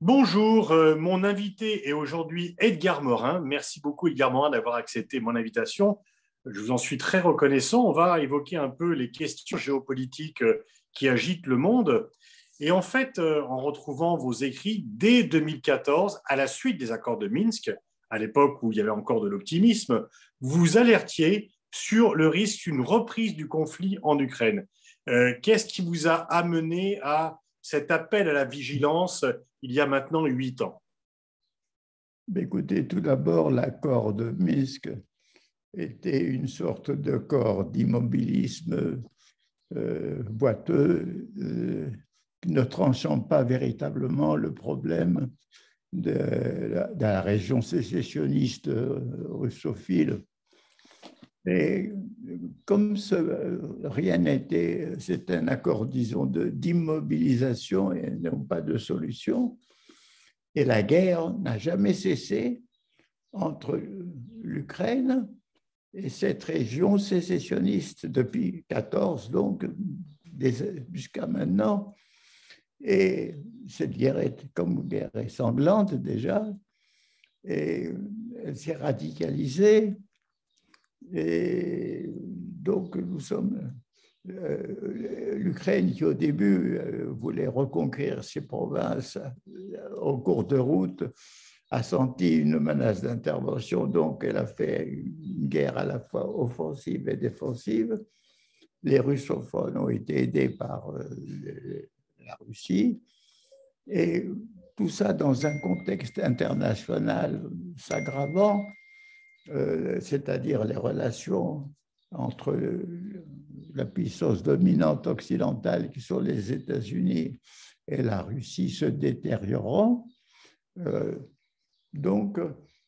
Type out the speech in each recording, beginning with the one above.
Bonjour, mon invité est aujourd'hui Edgar Morin. Merci beaucoup Edgar Morin d'avoir accepté mon invitation. Je vous en suis très reconnaissant. On va évoquer un peu les questions géopolitiques qui agitent le monde. Et en fait, en retrouvant vos écrits dès 2014, à la suite des accords de Minsk, à l'époque où il y avait encore de l'optimisme, vous alertiez sur le risque d'une reprise du conflit en Ukraine. Qu'est-ce qui vous a amené à cet appel à la vigilance il y a maintenant 8 ans? Écoutez, tout d'abord, l'accord de Minsk était une sorte d'accord d'immobilisme boiteux, ne tranchant pas véritablement le problème de la région sécessionniste russophile. Et comme rien n'était, c'était un accord, disons, d'immobilisation et non pas de solution. Et la guerre n'a jamais cessé entre l'Ukraine et cette région sécessionniste depuis 14, donc jusqu'à maintenant. Et cette guerre est comme une guerre est sanglante déjà, et elle s'est radicalisée. Et donc nous sommes l'Ukraine qui au début voulait reconquérir ses provinces au cours de route a senti une menace d'intervention, donc elle a fait une guerre à la fois offensive et défensive. Les russophones ont été aidés par la Russie, et tout ça dans un contexte international s'aggravant, c'est-à-dire les relations entre la puissance dominante occidentale qui sont les États-Unis et la Russie se détériorant. Donc,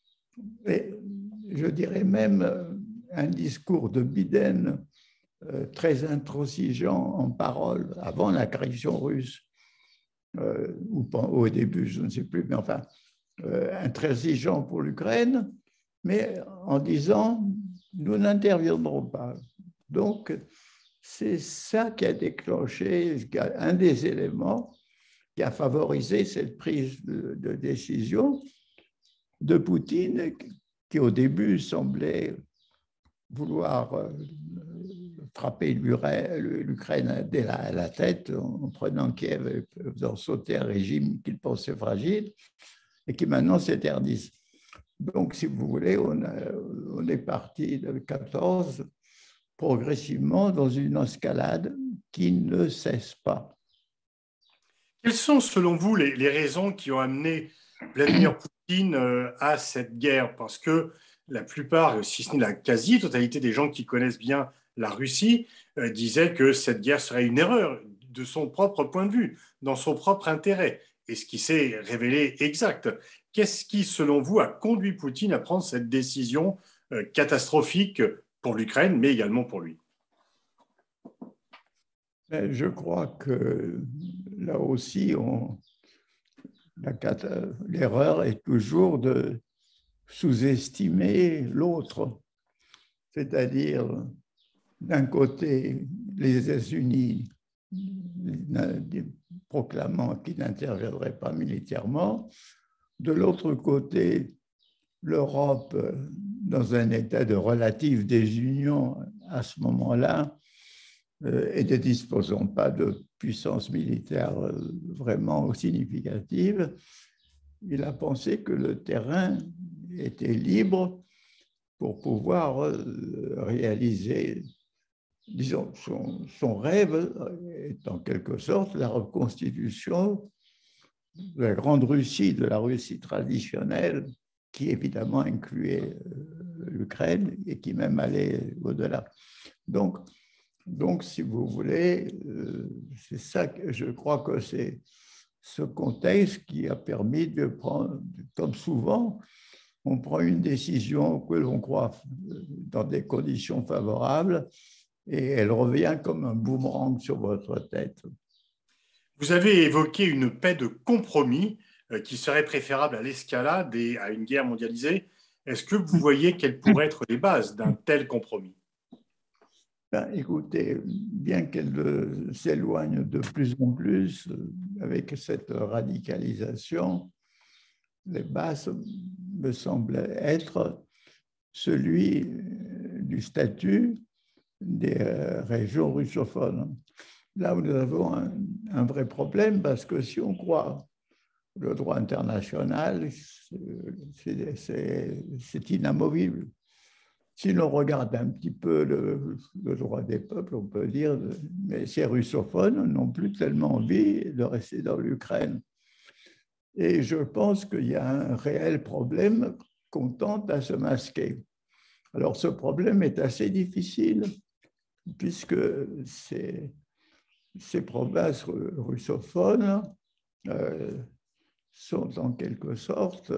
je dirais même un discours de Biden très intransigeant en parole avant l'agression russe, ou au début, je ne sais plus, mais enfin, intransigeant pour l'Ukraine, mais en disant nous n'interviendrons pas. Donc, c'est ça qui a déclenché, un des éléments qui a favorisé cette prise de décision de Poutine, qui au début semblait vouloir frapper l'Ukraine dès la tête en prenant Kiev et faisant sauter un régime qu'il pensait fragile et qui maintenant s'éternise. Donc, si vous voulez, on est parti de 14 progressivement dans une escalade qui ne cesse pas. Quelles sont, selon vous, les raisons qui ont amené Vladimir Poutine à cette guerre? Parce que la plupart, si ce n'est la quasi-totalité des gens qui connaissent bien la Russie, disaient que cette guerre serait une erreur de son propre point de vue, dans son propre intérêt, et ce qui s'est révélé exact. Qu'est-ce qui, selon vous, a conduit Poutine à prendre cette décision catastrophique pour l'Ukraine, mais également pour lui? Je crois que là aussi, l'erreur est toujours de sous-estimer l'autre. C'est-à-dire, d'un côté, les États-Unis proclamant qu'ils n'interviendraient pas militairement, de l'autre côté, l'Europe dans un état de relative désunion à ce moment-là, et ne disposant pas de puissance militaire vraiment significative, il a pensé que le terrain était libre pour pouvoir réaliser, disons, son rêve est en quelque sorte la reconstitution de la Grande Russie, de la Russie traditionnelle, qui évidemment incluait l'Ukraine et qui même allait au-delà. Donc, si vous voulez, c'est ça que je crois que c'est ce contexte qui a permis de prendre, comme souvent, on prend une décision que l'on croit dans des conditions favorables et elle revient comme un boomerang sur votre tête. Vous avez évoqué une paix de compromis qui serait préférable à l'escalade et à une guerre mondialisée. Est-ce que vous voyez quelles pourraient être les bases d'un tel compromis? Ben, écoutez, bien qu'elle s'éloigne de plus en plus avec cette radicalisation, les bases me semblent être celui du statut des régions russophones. Là où nous avons un vrai problème, parce que si on croit le droit international, c'est inamovible. Si l'on regarde un petit peu le droit des peuples, on peut dire, mais ces russophones n'ont plus tellement envie de rester dans l'Ukraine. Et je pense qu'il y a un réel problème qu'on tente à se masquer. Alors ce problème est assez difficile, puisque ces provinces russophones sont en quelque sorte,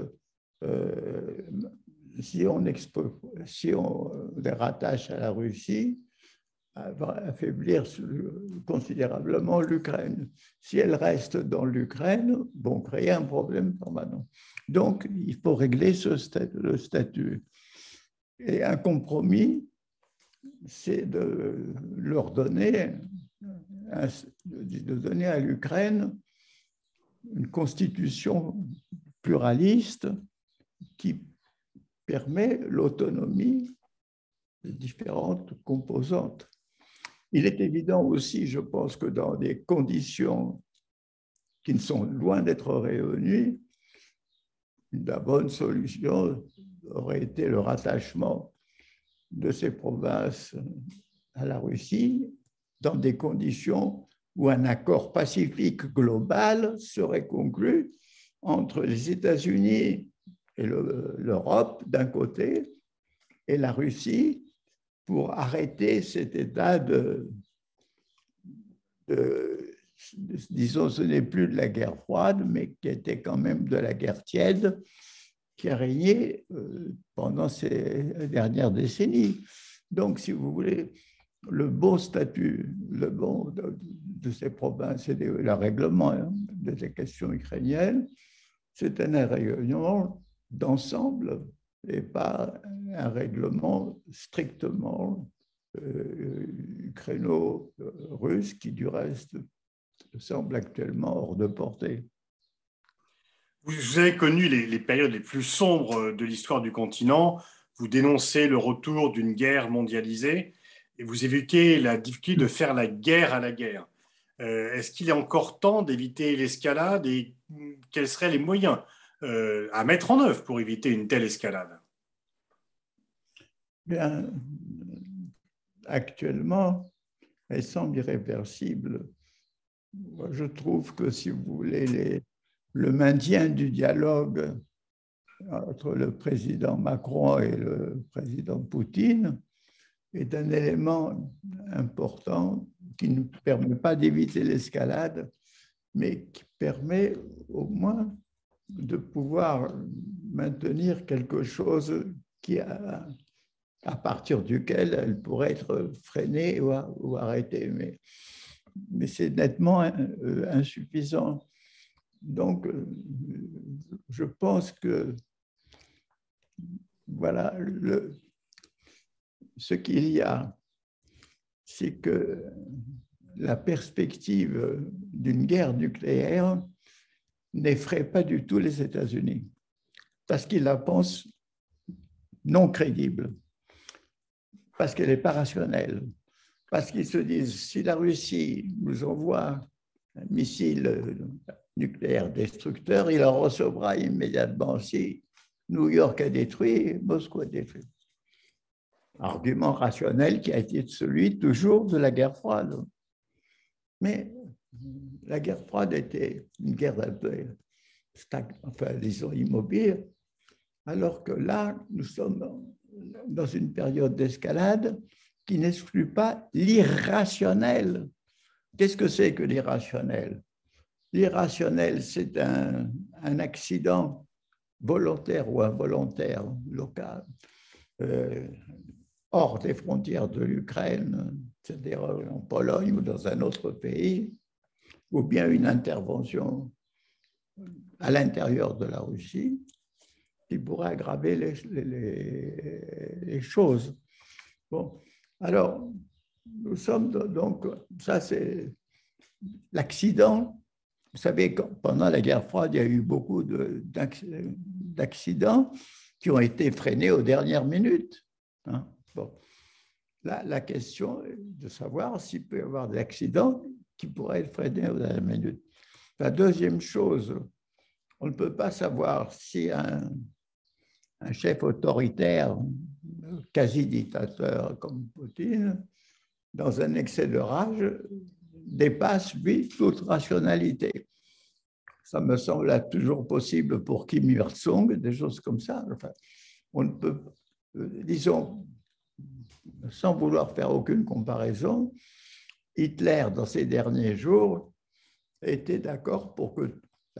si on les rattache à la Russie, va affaiblir considérablement l'Ukraine. Si elle reste dans l'Ukraine, vont créer un problème permanent. Donc, il faut régler le statut. Et un compromis, c'est de leur donner, de donner à l'Ukraine une constitution pluraliste qui permet l'autonomie des différentes composantes. Il est évident aussi, je pense, que dans des conditions qui ne sont loin d'être réunies, la bonne solution aurait été le rattachement de ces provinces à la Russie dans des conditions où un accord pacifique global serait conclu entre les États-Unis et l'Europe d'un côté et la Russie pour arrêter cet état disons, ce n'est plus de la guerre froide, mais qui était quand même de la guerre tiède qui a régné pendant ces dernières décennies. Donc, si vous voulez, le bon statut, le bon de ces provinces et le règlement des questions ukrainiennes, c'est un règlement d'ensemble et pas un règlement strictement ukraino-russe qui, du reste, semble actuellement hors de portée. Vous avez connu les périodes les plus sombres de l'histoire du continent. Vous dénoncez le retour d'une guerre mondialisée et vous évoquez la difficulté de faire la guerre à la guerre. Est-ce qu'il est encore temps d'éviter l'escalade et quels seraient les moyens à mettre en œuvre pour éviter une telle escalade? Bien, actuellement, elle semble irréversible. Je trouve que, si vous voulez, le maintien du dialogue entre le président Macron et le président Poutine est un élément important qui ne permet pas d'éviter l'escalade, mais qui permet au moins de pouvoir maintenir quelque chose qui à partir duquel elle pourrait être freinée ou arrêtée. Mais c'est nettement insuffisant. Donc, je pense que voilà, ce qu'il y a, c'est que la perspective d'une guerre nucléaire n'effraie pas du tout les États-Unis, parce qu'ils la pensent non crédible, parce qu'elle n'est pas rationnelle, parce qu'ils se disent, si la Russie nous envoie un missile nucléaire destructeur, il en recevra immédiatement. Si New York est détruit, Moscou est détruit. Argument rationnel qui a été celui toujours de la guerre froide. Mais la guerre froide était une guerre un peu, enfin, disons, immobile, alors que là, nous sommes dans une période d'escalade qui n'exclut pas l'irrationnel. Qu'est-ce que c'est que l'irrationnel? L'irrationnel, c'est un accident volontaire ou involontaire local, hors des frontières de l'Ukraine, c'est-à-dire en Pologne ou dans un autre pays, ou bien une intervention à l'intérieur de la Russie qui pourrait aggraver les choses. Bon, alors, nous sommes donc, ça c'est l'accident. Vous savez, pendant la guerre froide, il y a eu beaucoup d'accidents qui ont été freinés aux dernières minutes. Hein. Bon. Là, la question est de savoir s'il peut y avoir des accidents qui pourraient être freinés aux dernières minutes. La deuxième chose, on ne peut pas savoir si un chef autoritaire, quasi dictateur comme Poutine, dans un excès de rage, dépasse, lui, toute rationalité. Ça me semble toujours possible pour Kim Il-sung, des choses comme ça. Enfin, on ne peut, disons, sans vouloir faire aucune comparaison, Hitler, dans ses derniers jours, était d'accord pour que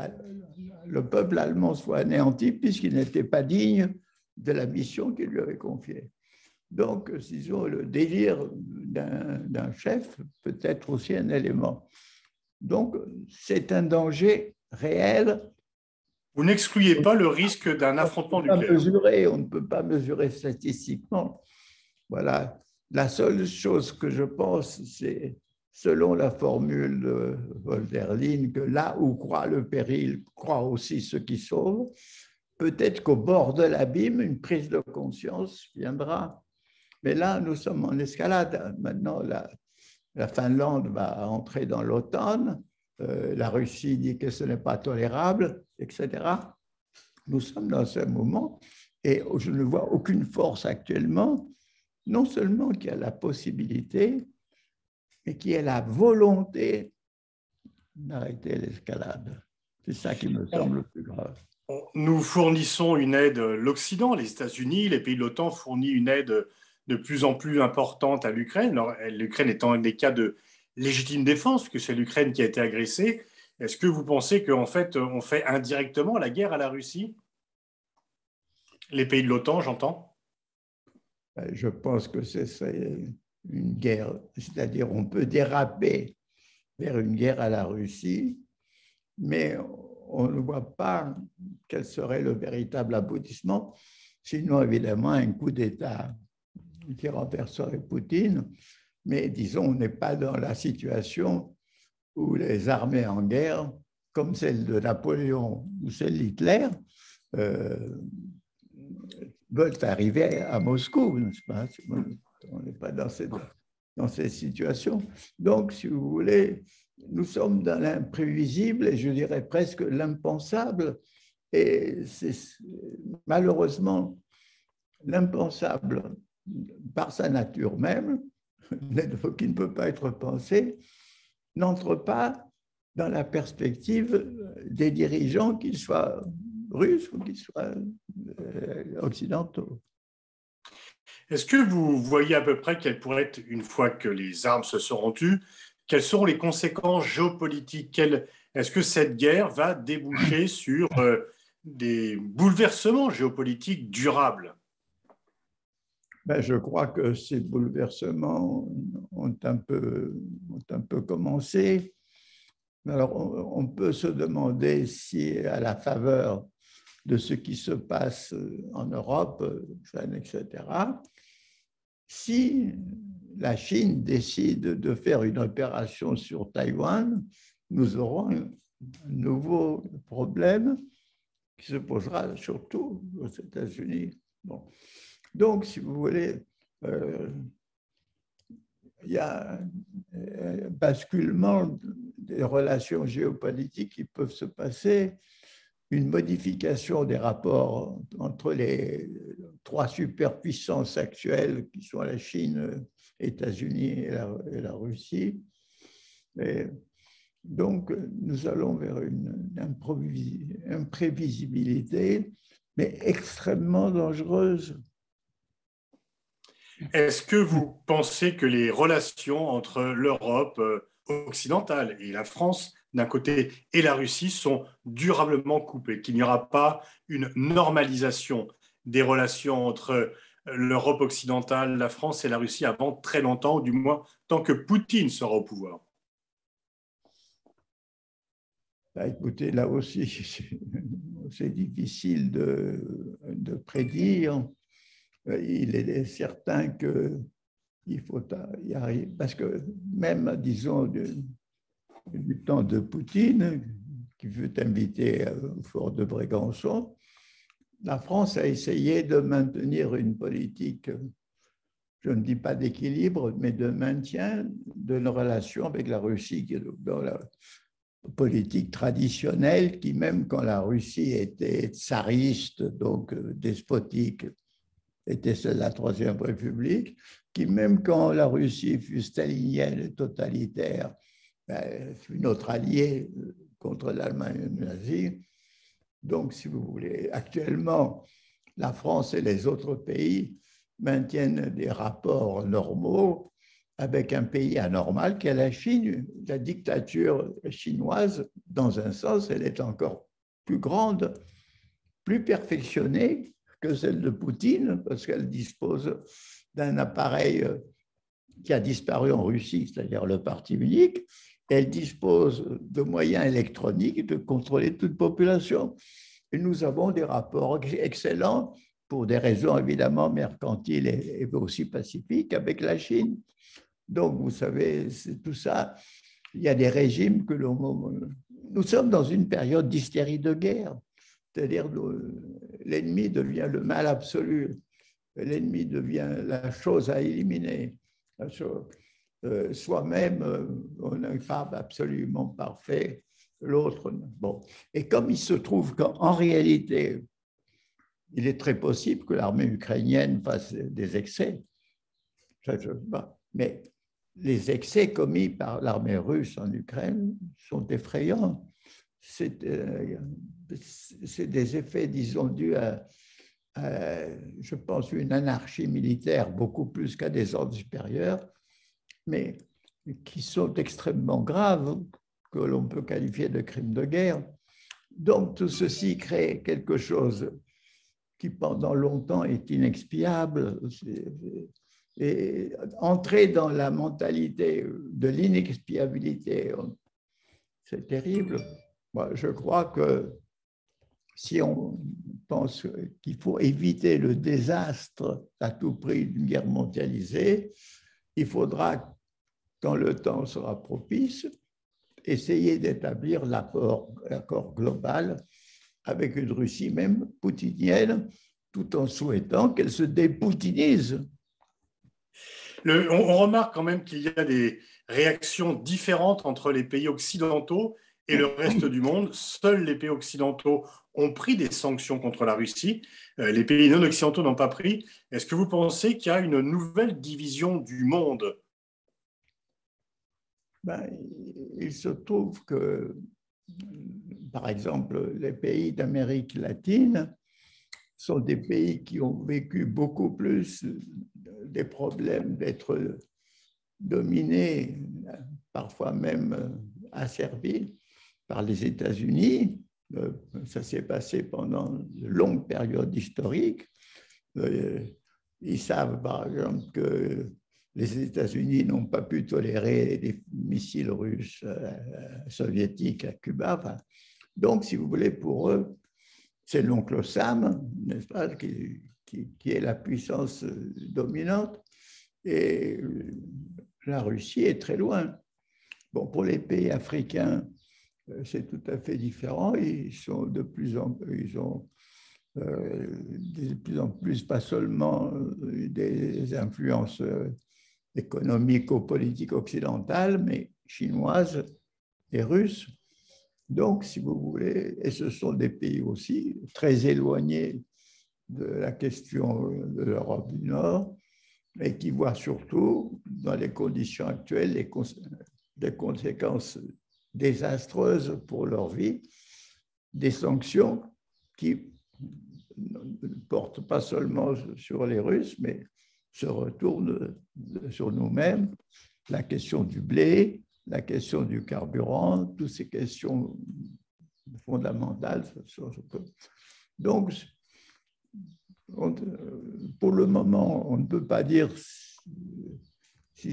le peuple allemand soit anéanti puisqu'il n'était pas digne de la mission qu'il lui avait confiée. Donc, disons, le délire d'un chef peut être aussi un élément. Donc, c'est un danger réel. Vous n'excluez pas le risque d'un affrontement nucléaire. On ne peut pas mesurer statistiquement. Voilà. La seule chose que je pense, c'est, selon la formule de Hölderlin, que là où croit le péril, croit aussi ceux qui sauvent. Peut-être qu'au bord de l'abîme, une prise de conscience viendra. Mais là, nous sommes en escalade. Maintenant, la Finlande va entrer dans l'OTAN. La Russie dit que ce n'est pas tolérable, etc. Nous sommes dans ce moment et je ne vois aucune force actuellement, non seulement qui a la possibilité, mais qui a la volonté d'arrêter l'escalade. C'est ça qui me semble le plus grave. Nous fournissons une aide, l'Occident, les États-Unis, les pays de l'OTAN fournissent une aide de plus en plus importante à l'Ukraine. L'Ukraine étant des cas de légitime défense, que c'est l'Ukraine qui a été agressée. Est-ce que vous pensez qu'en fait, on fait indirectement la guerre à la Russie? Les pays de l'OTAN, j'entends. Je pense que c'est une guerre, c'est-à-dire on peut déraper vers une guerre à la Russie, mais on ne voit pas quel serait le véritable aboutissement, sinon évidemment un coup d'État qui renverserait Poutine, mais disons, on n'est pas dans la situation où les armées en guerre, comme celle de Napoléon ou celle d'Hitler, veulent arriver à Moscou, n'est-ce pas? On n'est pas dans cette situation. Donc, si vous voulez, nous sommes dans l'imprévisible et je dirais presque l'impensable. Et c'est malheureusement l'impensable par sa nature même, qui ne peut pas être pensé, n'entre pas dans la perspective des dirigeants, qu'ils soient russes ou qu'ils soient occidentaux. Est-ce que vous voyez à peu près quelle pourrait être, une fois que les armes se seront tues, quelles seront les conséquences géopolitiques? Est-ce que cette guerre va déboucher sur des bouleversements géopolitiques durables? Ben, je crois que ces bouleversements ont un peu commencé. Alors, on peut se demander si, à la faveur de ce qui se passe en Europe, etc., si la Chine décide de faire une opération sur Taïwan, nous aurons un nouveau problème qui se posera surtout aux États-Unis. Bon. Donc, si vous voulez, il y a un basculement des relations géopolitiques qui peuvent se passer, une modification des rapports entre les trois superpuissances actuelles qui sont la Chine, les États-Unis et la Russie. Et donc, nous allons vers une imprévisibilité, mais extrêmement dangereuse. Est-ce que vous pensez que les relations entre l'Europe occidentale et la France, d'un côté, et la Russie sont durablement coupées, qu'il n'y aura pas une normalisation des relations entre l'Europe occidentale, la France et la Russie avant très longtemps, ou du moins tant que Poutine sera au pouvoir? Écoutez, là aussi, c'est difficile de prédire. Il est certain qu'il il faut y arriver. Parce que même, disons, du temps de Poutine, qui veut inviter au fort de Brégançon, la France a essayé de maintenir une politique, je ne dis pas d'équilibre, mais de maintien de nos relations avec la Russie, qui est dans la politique traditionnelle, qui même quand la Russie était tsariste, donc despotique, était celle de la Troisième République, qui même quand la Russie fut stalinienne et totalitaire, fut notre allié contre l'Allemagne nazie. Donc, si vous voulez, actuellement, la France et les autres pays maintiennent des rapports normaux avec un pays anormal qu'est la Chine. La dictature chinoise, dans un sens, elle est encore plus grande, plus perfectionnée que celle de Poutine, parce qu'elle dispose d'un appareil qui a disparu en Russie, c'est-à-dire le parti unique. Elle dispose de moyens électroniques de contrôler toute population. Et nous avons des rapports excellents pour des raisons évidemment mercantiles et aussi pacifiques avec la Chine. Donc, vous savez, c'est tout ça. Il y a des régimes que nous sommes dans une période d'hystérie de guerre, c'est-à-dire l'ennemi devient le mal absolu, l'ennemi devient la chose à éliminer. Soi-même, on n'est pas absolument parfait, l'autre, bon. Et comme il se trouve qu'en réalité, il est très possible que l'armée ukrainienne fasse des excès, mais les excès commis par l'armée russe en Ukraine sont effrayants. C'est des effets, disons, dus à, je pense, une anarchie militaire beaucoup plus qu'à des ordres supérieurs, mais qui sont extrêmement graves, que l'on peut qualifier de crimes de guerre. Donc, tout ceci crée quelque chose qui, pendant longtemps, est inexpiable. Et entrer dans la mentalité de l'inexpiabilité, c'est terrible. Moi, je crois que si on pense qu'il faut éviter le désastre à tout prix d'une guerre mondialisée, il faudra, quand le temps sera propice, essayer d'établir l'accord global avec une Russie même poutinienne, tout en souhaitant qu'elle se dépoutinise. On remarque quand même qu'il y a des réactions différentes entre les pays occidentaux et le reste du monde. Seuls les pays occidentaux ont pris des sanctions contre la Russie. Les pays non occidentaux n'ont pas pris. Est-ce que vous pensez qu'il y a une nouvelle division du monde? Il se trouve que, par exemple, les pays d'Amérique latine sont des pays qui ont vécu beaucoup plus des problèmes d'être dominés, parfois même asservis par les États-Unis. Ça s'est passé pendant de longues périodes historiques. Ils savent, par exemple, que les États-Unis n'ont pas pu tolérer des missiles russes soviétiques à Cuba. Enfin, donc, si vous voulez, pour eux, c'est l'oncle Sam, n'est-ce pas, qui est la puissance dominante. Et la Russie est très loin. Bon, pour les pays africains, c'est tout à fait différent. Ils sont de plus en plus, de plus en plus, pas seulement des influences économico-politiques occidentales, mais chinoises et russes. Donc, si vous voulez, et ce sont des pays aussi très éloignés de la question de l'Europe du Nord, et qui voient surtout, dans les conditions actuelles, des conséquences désastreuses pour leur vie, des sanctions qui ne portent pas seulement sur les Russes, mais se retournent sur nous-mêmes. La question du blé, la question du carburant, toutes ces questions fondamentales. Donc, pour le moment, on ne peut pas dire si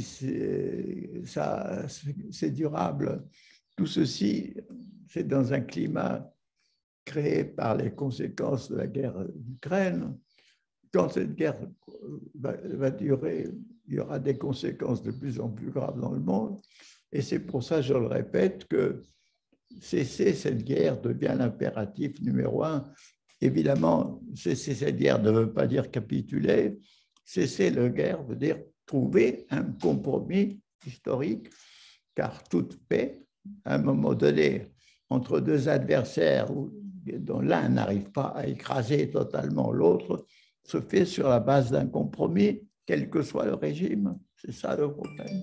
c'est durable. Tout ceci, c'est dans un climat créé par les conséquences de la guerre d'Ukraine. Quand cette guerre va durer il y aura des conséquences de plus en plus graves dans le monde. Et c'est pour ça, je le répète, que cesser cette guerre devient l'impératif numéro un. Évidemment, cesser cette guerre ne veut pas dire capituler. Cesser la guerre veut dire trouver un compromis historique, car toute paix, à un moment donné, entre deux adversaires dont l'un n'arrive pas à écraser totalement l'autre, se fait sur la base d'un compromis, quel que soit le régime. C'est ça le problème.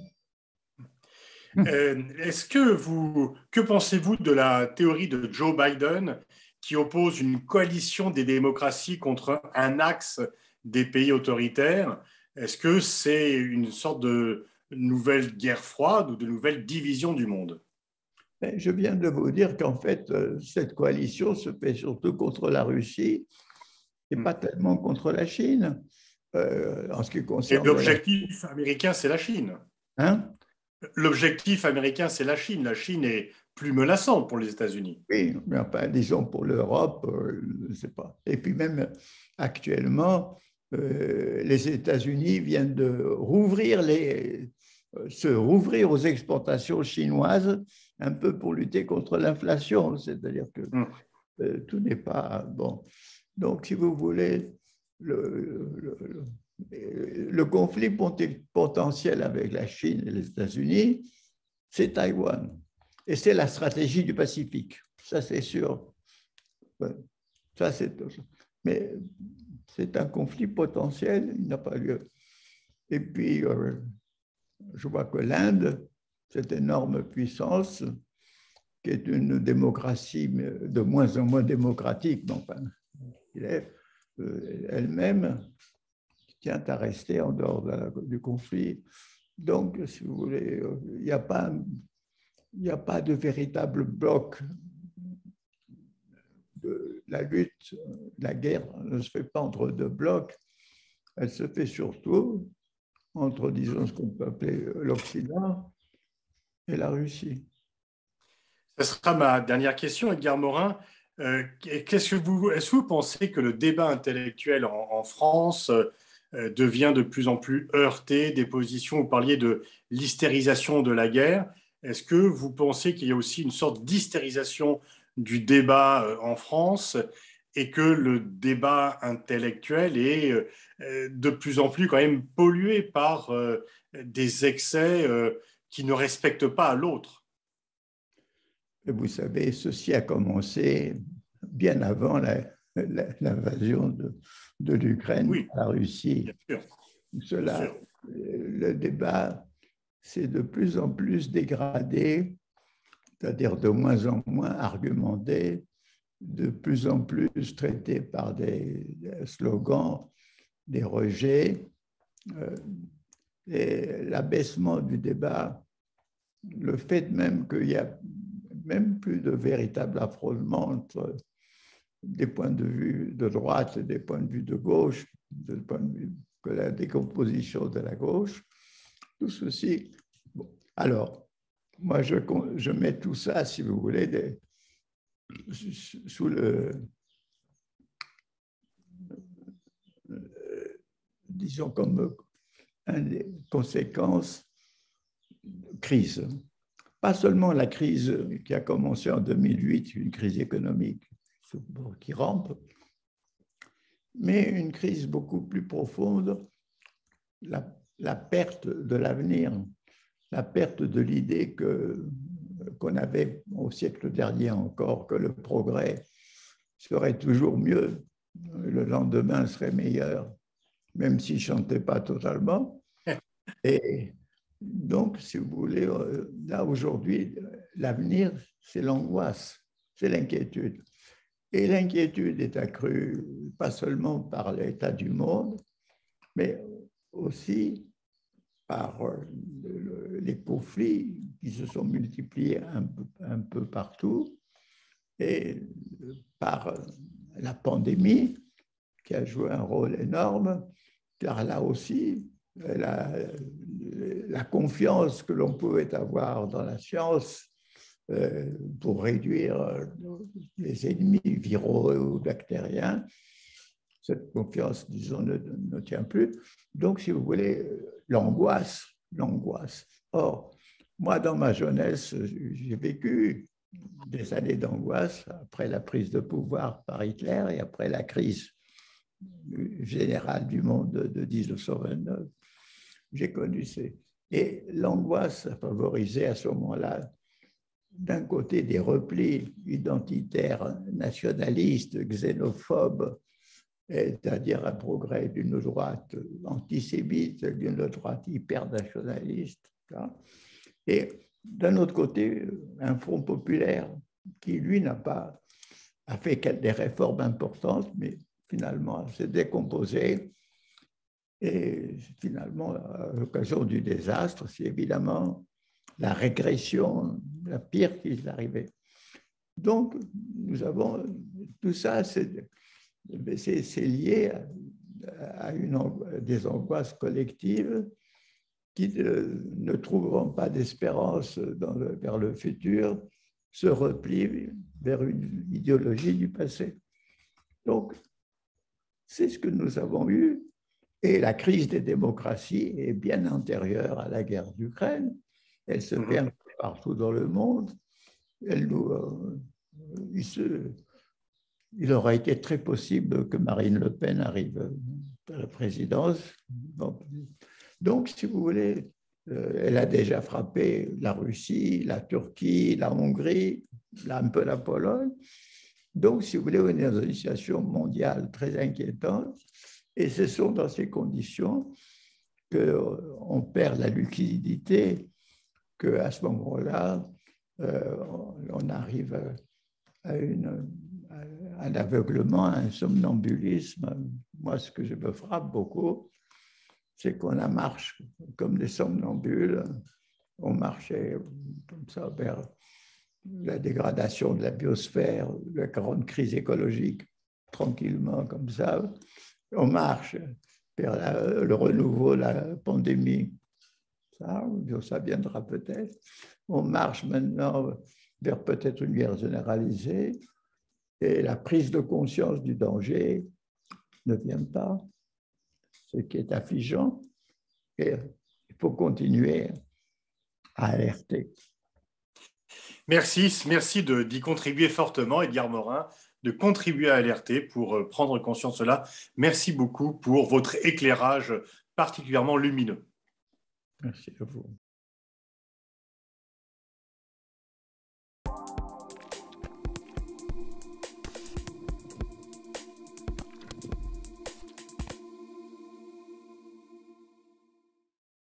Que pensez-vous de la théorie de Joe Biden qui oppose une coalition des démocraties contre un axe des pays autoritaires? Est-ce que c'est une sorte de nouvelle guerre froide ou de nouvelle division du monde? Je viens de vous dire qu'en fait, cette coalition se fait surtout contre la Russie et pas tellement contre la Chine. En ce qui Et concerne l'objectif américain, c'est la Chine. Hein? L'objectif américain, c'est la Chine. La Chine est plus menaçante pour les États-Unis. Oui, mais enfin, disons pour l'Europe, je ne sais pas. Et puis même actuellement, les États-Unis viennent de se rouvrir aux exportations chinoises, un peu pour lutter contre l'inflation. C'est-à-dire que tout n'est pas bon. Donc, si vous voulez, le conflit potentiel avec la Chine et les États-Unis, c'est Taïwan. Et c'est la stratégie du Pacifique. Ça, c'est sûr. Ça, mais c'est un conflit potentiel, il n'a pas lieu. Et puis, je vois que l'Inde, cette énorme puissance, qui est une démocratie de moins en moins démocratique, mais enfin, elle-même tient à rester en dehors du conflit. Donc, si vous voulez, il n'y a pas de véritable bloc. La lutte, la guerre ne se fait pas entre deux blocs, elle se fait surtout entre, disons, ce qu'on peut appeler l'Occident et la Russie. Ce sera ma dernière question, Edgar Morin. Est-ce que vous pensez que le débat intellectuel en France devient de plus en plus heurté, des positions, vous parliez de l'hystérisation de la guerre. Est-ce que vous pensez qu'il y a aussi une sorte d'hystérisation du débat en France et que le débat intellectuel est de plus en plus quand même pollué par des excès qui ne respectent pas l'autre? Vous savez, ceci a commencé bien avant l'invasion de l'Ukraine Oui, par la Russie. bien sûr. Bien Cela, sûr. le débat s'est de plus en plus dégradé, c'est-à-dire de moins en moins argumenté, de plus en plus traité par des slogans, des rejets, et l'abaissement du débat, le fait même qu'il y a même plus de véritable affrontement entre des points de vue de droite et des points de vue de gauche, du point de vue que la décomposition de la gauche, tout ceci. Bon. Alors, moi, je mets tout ça, si vous voulez, sous disons, comme une des conséquences de crise. Pas seulement la crise qui a commencé en 2008, une crise économique qui rampe, mais une crise beaucoup plus profonde, la perte de l'avenir, la perte de l'idée qu'on avait au siècle dernier encore, que le progrès serait toujours mieux, le lendemain serait meilleur, même s'il ne chantait pas totalement. Et donc, si vous voulez, là aujourd'hui, l'avenir, c'est l'angoisse, c'est l'inquiétude. Et l'inquiétude est accrue pas seulement par l'état du monde, mais aussi par les conflits qui se sont multipliés un peu partout et par la pandémie qui a joué un rôle énorme, car là aussi, la confiance que l'on pouvait avoir dans la science pour réduire les ennemis viraux ou bactériens, cette confiance, disons, ne tient plus. Donc, si vous voulez, l'angoisse, l'angoisse. Or, moi, dans ma jeunesse, j'ai vécu des années d'angoisse après la prise de pouvoir par Hitler et après la crise générale du monde de 1929. J'ai connu ces... Et l'angoisse a favorisé à ce moment-là, d'un côté, des replis identitaires nationalistes, xénophobes, c'est-à-dire un progrès d'une droite antisémite, d'une droite hyper-nationaliste. Et d'un autre côté, un front populaire qui, lui, n'a pas a fait des réformes importantes, mais finalement s'est décomposé. Et finalement, à l'occasion du désastre, c'est évidemment la régression la pire qui est arrivée. Donc, nous avons tout ça, c'est lié à des angoisses collectives qui ne trouveront pas d'espérance vers le futur, se replient vers une idéologie du passé. Donc, c'est ce que nous avons eu. Et la crise des démocraties est bien antérieure à la guerre d'Ukraine. Elle se fait un peu partout dans le monde. Il aurait été très possible que Marine Le Pen arrive à la présidence. Donc, si vous voulez, elle a déjà frappé la Russie, la Turquie, la Hongrie, un peu la Pologne. Donc, si vous voulez, on est dans une situation mondiale très inquiétante. Et ce sont dans ces conditions qu'on perd la lucidité, qu'à ce moment-là, on arrive à un aveuglement, à un somnambullisme. Moi, ce que je me frappe beaucoup, c'est qu'on marche comme des somnambules. On marchait comme ça vers la dégradation de la biosphère, la grande crise écologique, tranquillement comme ça. On marche vers le renouveau, la pandémie. Ça viendra peut-être. On marche maintenant vers peut-être une guerre généralisée et la prise de conscience du danger ne vient pas, ce qui est affligeant. Et il faut continuer à alerter. Merci d'y contribuer fortement, Edgar Morin, de contribuer à alerter pour prendre conscience de cela. Merci beaucoup pour votre éclairage particulièrement lumineux. Merci à vous.